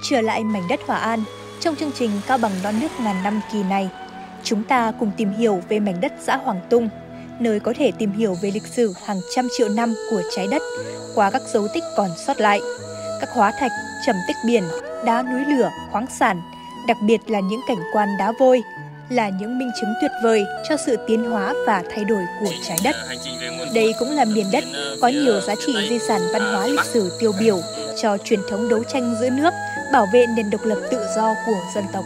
Trở lại mảnh đất Hòa An, trong chương trình Cao Bằng non nước ngàn năm kỳ này, chúng ta cùng tìm hiểu về mảnh đất Dã Hoàng Tung, nơi có thể tìm hiểu về lịch sử hàng trăm triệu năm của trái đất qua các dấu tích còn sót lại, các hóa thạch, trầm tích biển, đá núi lửa, khoáng sản, đặc biệt là những cảnh quan đá vôi, là những minh chứng tuyệt vời cho sự tiến hóa và thay đổi của trái đất. Đây cũng là miền đất có nhiều giá trị di sản văn hóa lịch sử tiêu biểu cho truyền thống đấu tranh giữ nước, bảo vệ nền độc lập tự do của dân tộc.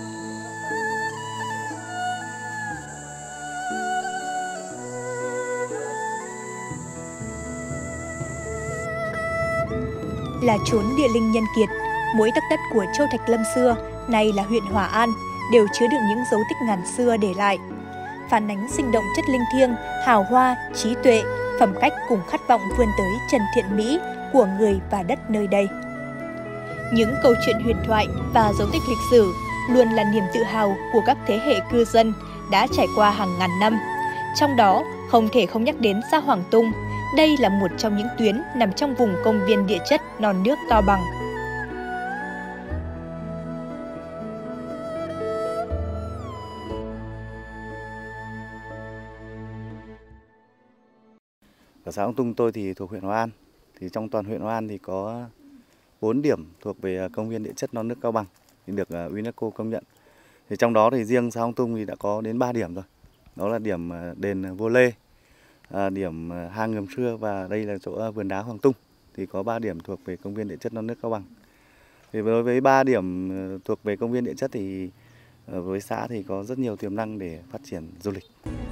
Là chốn địa linh nhân kiệt, mỗi tấc đất của Châu Thạch Lâm xưa, nay là huyện Hòa An, đều chứa đựng những dấu tích ngàn xưa để lại, phản ánh sinh động chất linh thiêng, hào hoa, trí tuệ, phẩm cách cùng khát vọng vươn tới trần thiện mỹ của người và đất nơi đây. Những câu chuyện huyền thoại và dấu tích lịch sử luôn là niềm tự hào của các thế hệ cư dân đã trải qua hàng ngàn năm. Trong đó, không thể không nhắc đến Dã Hoàng Tung. Đây là một trong những tuyến nằm trong vùng công viên địa chất non nước Cao Bằng. Ở xã Hoàng Tung tôi thì thuộc huyện Hòa An. Thì trong toàn huyện Hòa An thì có 4 điểm thuộc về công viên địa chất non nước Cao Bằng thì được UNESCO công nhận. Thì trong đó thì riêng xã Hoàng Tung thì đã có đến 3 điểm rồi. Đó là điểm đền Vua Lê, điểm hang Ngầm Xưa và đây là chỗ vườn đá Hoàng Tung. Thì có 3 điểm thuộc về công viên địa chất non nước Cao Bằng. Thì đối với 3 điểm thuộc về công viên địa chất thì với xã thì có rất nhiều tiềm năng để phát triển du lịch.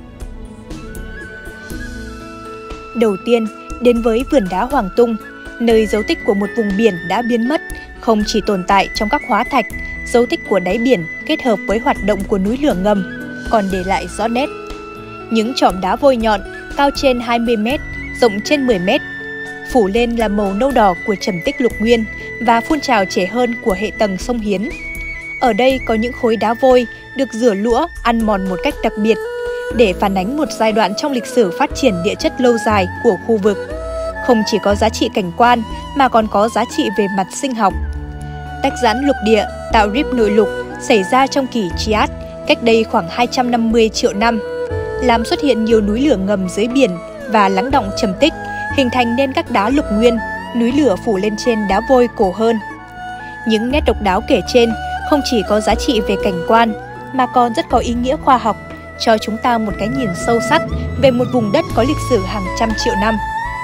Đầu tiên, đến với vườn đá Hoàng Tung, nơi dấu tích của một vùng biển đã biến mất, không chỉ tồn tại trong các hóa thạch, dấu tích của đáy biển kết hợp với hoạt động của núi lửa ngầm, còn để lại rõ nét. Những chòm đá vôi nhọn, cao trên 20 m, rộng trên 10 m, phủ lên là màu nâu đỏ của trầm tích lục nguyên và phun trào trẻ hơn của hệ tầng sông Hiến. Ở đây có những khối đá vôi được rửa lũa, ăn mòn một cách đặc biệt, để phản ánh một giai đoạn trong lịch sử phát triển địa chất lâu dài của khu vực. Không chỉ có giá trị cảnh quan mà còn có giá trị về mặt sinh học. Tách giãn lục địa, tạo rip nội lục xảy ra trong kỷ Trias cách đây khoảng 250 triệu năm, làm xuất hiện nhiều núi lửa ngầm dưới biển và lắng đọng trầm tích, hình thành nên các đá lục nguyên, núi lửa phủ lên trên đá vôi cổ hơn. Những nét độc đáo kể trên không chỉ có giá trị về cảnh quan mà còn rất có ý nghĩa khoa học, cho chúng ta một cái nhìn sâu sắc về một vùng đất có lịch sử hàng trăm triệu năm.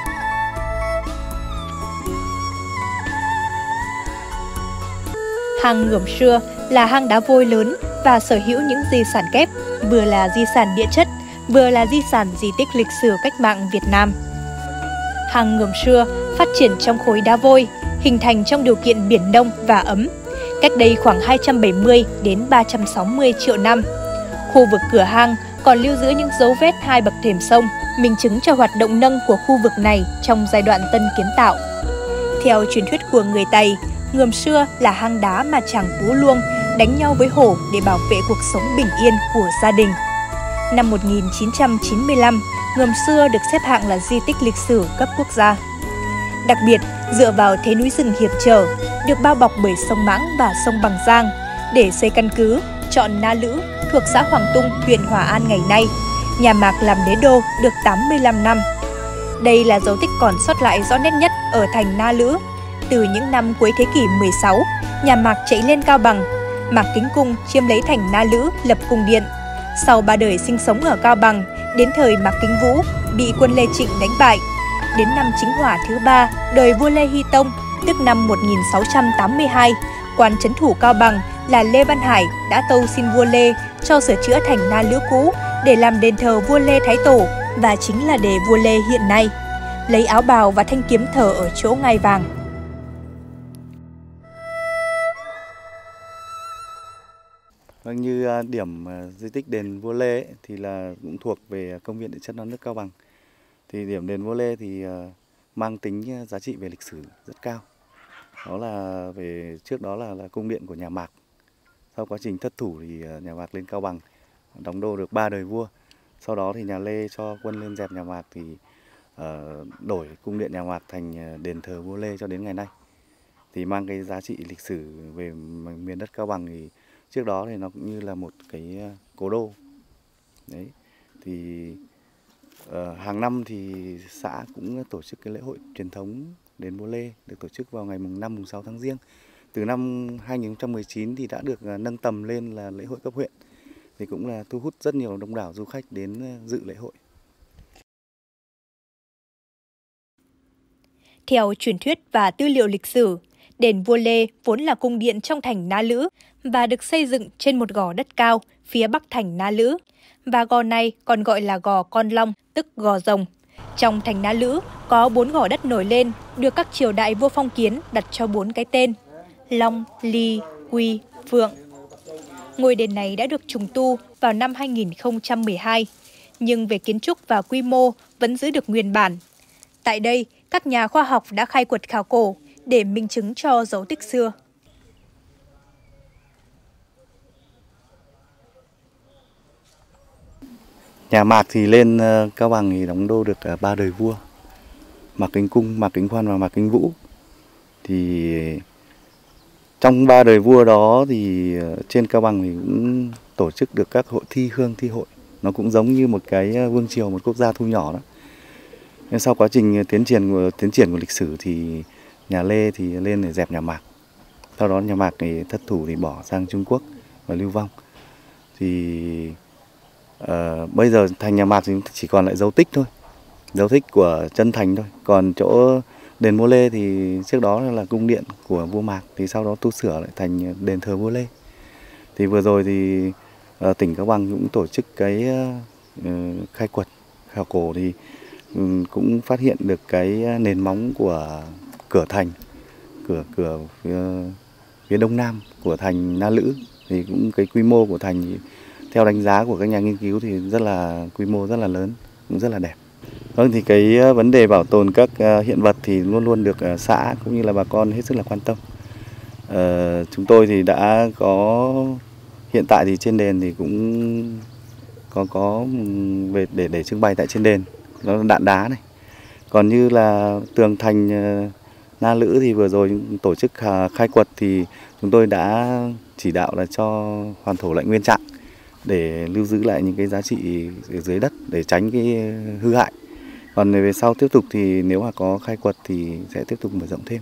Hang Ngầm Xưa là hang đá vôi lớn và sở hữu những di sản kép, vừa là di sản địa chất, vừa là di sản di tích lịch sử cách mạng Việt Nam. Hang Ngầm Xưa phát triển trong khối đá vôi, hình thành trong điều kiện biển nông và ấm, cách đây khoảng 270 đến 360 triệu năm. Khu vực cửa hang còn lưu giữ những dấu vết 2 bậc thềm sông, minh chứng cho hoạt động nâng của khu vực này trong giai đoạn tân kiến tạo. Theo truyền thuyết của người Tày, Ngầm Xưa là hang đá mà chàng Pú Luông đánh nhau với hổ để bảo vệ cuộc sống bình yên của gia đình. Năm 1995, Ngầm Xưa được xếp hạng là di tích lịch sử cấp quốc gia. Đặc biệt, dựa vào thế núi rừng hiểm trở, được bao bọc bởi sông Mãng và sông Bằng Giang, để xây căn cứ, chọn Na Lữ thuộc xã Hoàng Tung, huyện Hòa An ngày nay, nhà Mạc làm đế đô được 85 năm. Đây là dấu tích còn sót lại rõ nét nhất ở thành Na Lữ. Từ những năm cuối thế kỷ 16, nhà Mạc chạy lên Cao Bằng, Mạc Kính Cung chiếm lấy thành Na Lữ lập cung điện. Sau 3 đời sinh sống ở Cao Bằng, đến thời Mạc Kính Vũ bị quân Lê Trịnh đánh bại. Đến năm Chính Hỏa thứ 3, đời vua Lê Hy Tông, tức năm 1682, quan trấn thủ Cao Bằng là Lê Văn Hải đã tâu xin vua Lê cho sửa chữa thành Na Lữ cũ để làm đền thờ vua Lê Thái Tổ, và chính là đền vua Lê hiện nay, lấy áo bào và thanh kiếm thờ ở chỗ ngai vàng. Vâng, như điểm di tích đền Vua Lê ấy, thì là cũng thuộc về công viên địa chất non nước Cao Bằng. Thì điểm đền Vua Lê thì mang tính giá trị về lịch sử rất cao. Đó là về trước đó là cung điện của nhà Mạc. Sau quá trình thất thủ thì nhà Mạc lên Cao Bằng đóng đô được 3 đời vua. Sau đó thì nhà Lê cho quân lên dẹp nhà Mạc thì đổi cung điện nhà Mạc thành đền thờ vua Lê cho đến ngày nay. thì mang cái giá trị lịch sử về miền đất Cao Bằng. Thì trước đó thì nó cũng như là một cái cố đô. Đấy, thì hàng năm thì xã cũng tổ chức cái lễ hội truyền thống đền Vua Lê, được tổ chức vào ngày mùng 5 mùng 6 tháng Giêng. Từ năm 2019 thì đã được nâng tầm lên là lễ hội cấp huyện, thì cũng là thu hút rất nhiều đông đảo du khách đến dự lễ hội. Theo truyền thuyết và tư liệu lịch sử, đền Vua Lê vốn là cung điện trong thành Na Lữ và được xây dựng trên một gò đất cao phía bắc thành Na Lữ. Và gò này còn gọi là gò Con Long, tức gò rồng. Trong thành Na Lữ có 4 gò đất nổi lên, được các triều đại vua phong kiến đặt cho 4 cái tên: Long, Ly, Quy, Phượng. Ngôi đền này đã được trùng tu vào năm 2012, nhưng về kiến trúc và quy mô vẫn giữ được nguyên bản. Tại đây, các nhà khoa học đã khai quật khảo cổ để minh chứng cho dấu tích xưa. Nhà Mạc thì lên Cao Bằng thì đóng đô được 3 đời vua: Mạc Kính Cung, Mạc Kính Khoan và Mạc Kính Vũ. Thì trong 3 đời vua đó thì trên Cao Bằng thì cũng tổ chức được các hội thi hương, thi hội. Nó cũng giống như một cái vương triều, một quốc gia thu nhỏ đó. Nhưng sau quá trình tiến triển của lịch sử thì nhà Lê thì lên để dẹp nhà Mạc. Sau đó nhà Mạc thì thất thủ thì bỏ sang Trung Quốc và lưu vong. Thì bây giờ thành nhà Mạc thì chỉ còn lại dấu tích thôi, dấu tích của chân thành thôi. Còn chỗ đền Vua Lê thì trước đó là cung điện của vua Mạc, thì sau đó tu sửa lại thành đền thờ Vua Lê. Thì vừa rồi thì tỉnh Cao Bằng cũng tổ chức cái khai quật khảo cổ, thì cũng phát hiện được cái nền móng của cửa thành, cửa phía đông nam của thành Na Lữ. Thì cũng cái quy mô của thành thì theo đánh giá của các nhà nghiên cứu thì rất là quy mô rất là lớn, cũng rất là đẹp. Vâng, thì cái vấn đề bảo tồn các hiện vật thì luôn luôn được xã cũng như là bà con hết sức là quan tâm. Chúng tôi thì đã có, hiện tại thì trên đền thì cũng có về để trưng bày tại trên đền, đó là đạn đá này. Còn như là tường thành Na Lữ thì vừa rồi tổ chức khai quật thì chúng tôi đã chỉ đạo là cho hoàn thổ lại nguyên trạng để lưu giữ lại những cái giá trị dưới đất để tránh cái hư hại. Còn về sau tiếp tục thì nếu mà có khai quật thì sẽ tiếp tục mở rộng thêm.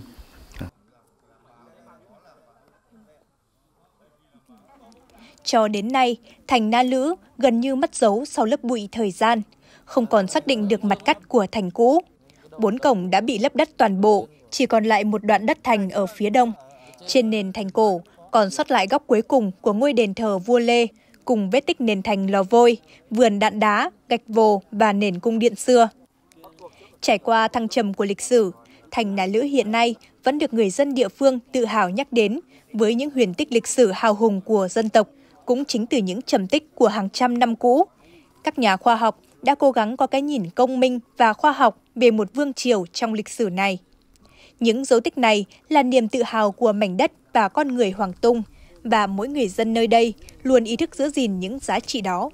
Cho đến nay, thành Na Lữ gần như mất dấu sau lớp bụi thời gian, không còn xác định được mặt cắt của thành cũ. 4 cổng đã bị lấp đất toàn bộ, chỉ còn lại một đoạn đất thành ở phía đông. Trên nền thành cổ còn sót lại góc cuối cùng của ngôi đền thờ Vua Lê, cùng vết tích nền thành lò vôi, vườn đạn đá, gạch vồ và nền cung điện xưa. Trải qua thăng trầm của lịch sử, thành Na Lữ hiện nay vẫn được người dân địa phương tự hào nhắc đến với những huyền tích lịch sử hào hùng của dân tộc, cũng chính từ những trầm tích của hàng trăm năm cũ. Các nhà khoa học đã cố gắng có cái nhìn công minh và khoa học về một vương triều trong lịch sử này. Những dấu tích này là niềm tự hào của mảnh đất và con người Hoàng Tung, và mỗi người dân nơi đây luôn ý thức giữ gìn những giá trị đó.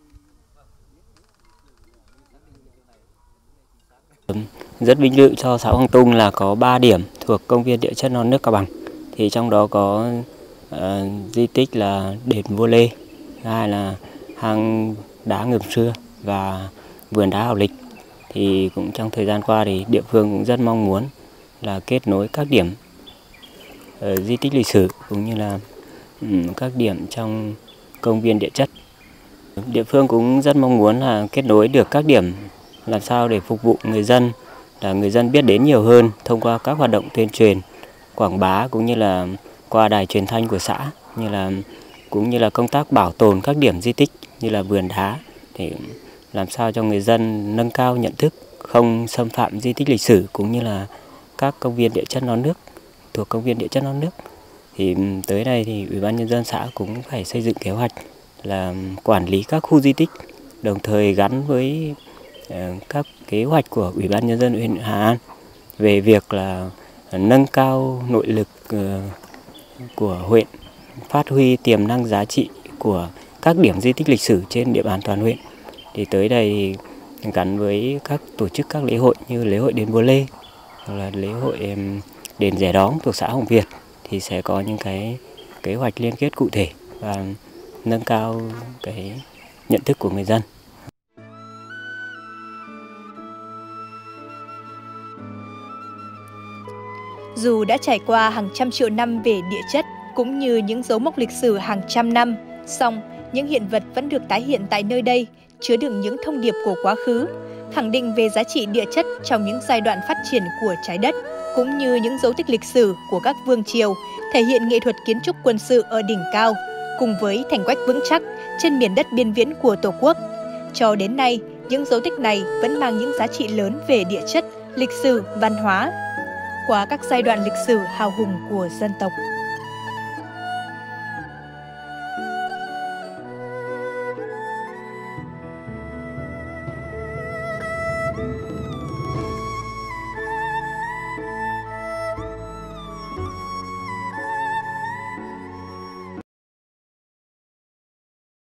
Rất vinh dự cho xã Hoàng Tung là có 3 điểm thuộc công viên địa chất non nước Cao Bằng. Thì trong đó có di tích là đền Vua Lê, hai là hang đá Ngườm Xưa và vườn đá Hào Lịch. Thì cũng trong thời gian qua thì địa phương cũng rất mong muốn là kết nối các điểm di tích lịch sử cũng như là các điểm trong công viên địa chất. Địa phương cũng rất mong muốn là kết nối được các điểm làm sao để phục vụ người dân, là người dân biết đến nhiều hơn thông qua các hoạt động tuyên truyền, quảng bá cũng như là qua đài truyền thanh của xã, cũng như là công tác bảo tồn các điểm di tích như là vườn đá, để làm sao cho người dân nâng cao nhận thức không xâm phạm di tích lịch sử cũng như là các công viên địa chất non nước thuộc công viên địa chất non nước. Thì tới đây thì Ủy ban nhân dân xã cũng phải xây dựng kế hoạch là quản lý các khu di tích, đồng thời gắn với các kế hoạch của Ủy ban nhân dân huyện Hà An về việc là nâng cao nội lực của huyện, phát huy tiềm năng giá trị của các điểm di tích lịch sử trên địa bàn toàn huyện. Thì tới đây thì gắn với các tổ chức các lễ hội như lễ hội đền Vua Lê, hoặc là lễ hội đền Rẻ Đóng thuộc xã Hồng Việt thì sẽ có những cái kế hoạch liên kết cụ thể và nâng cao cái nhận thức của người dân. Dù đã trải qua hàng trăm triệu năm về địa chất cũng như những dấu mốc lịch sử hàng trăm năm, song những hiện vật vẫn được tái hiện tại nơi đây, chứa đựng những thông điệp của quá khứ, khẳng định về giá trị địa chất trong những giai đoạn phát triển của trái đất, cũng như những dấu tích lịch sử của các vương triều, thể hiện nghệ thuật kiến trúc quân sự ở đỉnh cao, cùng với thành quách vững chắc trên miền đất biên viễn của Tổ quốc. Cho đến nay, những dấu tích này vẫn mang những giá trị lớn về địa chất, lịch sử, văn hóa, qua các giai đoạn lịch sử hào hùng của dân tộc.